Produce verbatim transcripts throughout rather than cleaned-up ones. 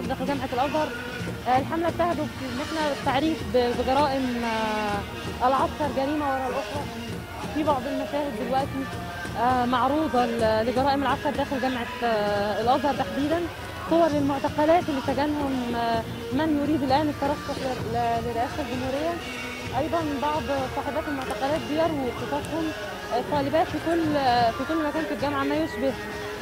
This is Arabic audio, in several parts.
داخل جامعه الازهر. الحمله بتهدف ان احنا التعريف بجرائم العسكر جريمه وراء الاخرى. في بعض المشاهد دلوقتي معروضه لجرائم العسكر داخل جامعه الازهر تحديدا، صور للمعتقلات اللي سجنهم من يريد الان الترشح لرئاسه الجمهوريه. ايضا بعض صاحبات المعتقلات بيرووا قصصهم، طالبات في كل في كل مكان في الجامعه، ما يشبه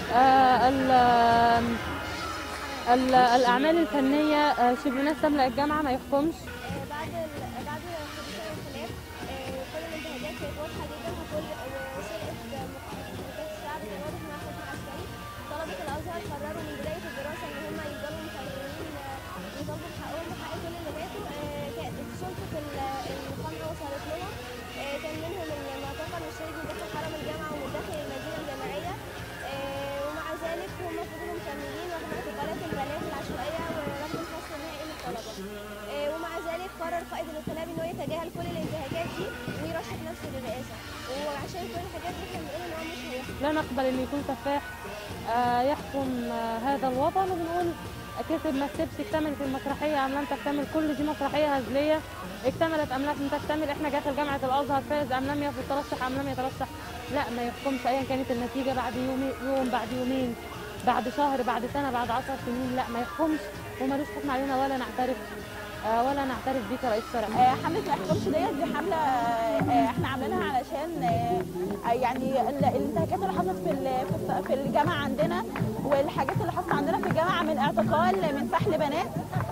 الاعمال الفنيه. شبه ناس تملا الجامعه ما يحكمش. بعد بعد حدوث الانقلاب كل الانتهاكات كانت واضحه جدا، وكل وسرقه مقدسات الشعب كان واضح انها حكم عسكري. طلبه الازهر قرروا من بدايه الدراسه ان هم يفضلوا مكملين يطالبوا بحقهم وحق كل اللي ماتوا. كانت سلطه الخمر وصلت لهم. كان منهم المعتقل والشهيد من داخل حرم الجامعه ومن داخل المدينه الجامعيه، ومع ذلك هم فضلوا مكملين رغم اعتقالات البنات العشوائيه ورغم الفصل النهائي للطلبه. ومع ذلك قرر قائد الانقلاب انه يتجاهل كل الانتهاكات دي ويرشح نفسه للرئاسه، وعشان كل الحاجات دي احنا بنقول ان هو مش هيحكم. لا نقبل ان يكون سفاح يحكم هذا الوطن، وبنقول كسب ما كسبش. اكتملت المسرحيه ام لم تكتمل؟ كل دي مسرحيه هزليه. اكتملت ام لم تكتمل؟ احنا داخل جامعه الازهر فاز ام لم يترشح ام لم يترشح؟ لا، ما يحكمش ايا كانت النتيجه، بعد يوم يوم بعد يومين بعد شهر بعد سنه بعد عشر سنين، لا ما يحكمش ومالوش حكم علينا ولا نعترف ولا نعترف بيه كرئيس شرعي. حمله ما يحكمش ديت دي حمله احنا عاملينها علشان يعني الانتهاكات اللي حصلت في في الجامعه عندنا، والحاجات اللي حصلت عندنا في الجامعه من اعتقال، من سحل بنات،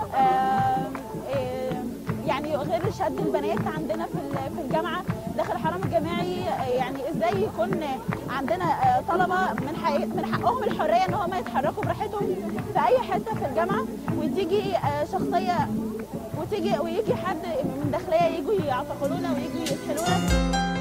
يعني غير شد البنات عندنا في في الجامعه داخل الحرم الجامعي. يعني ازاي يكون عندنا طلبه من حق من حقهم الحريه ان هم يتحركوا براحتهم في اي حته في الجامعه، وتيجي شخصيه وتيجي ويجي حد من داخليه يجوا يعتقلونا ويجوا يسحلونا.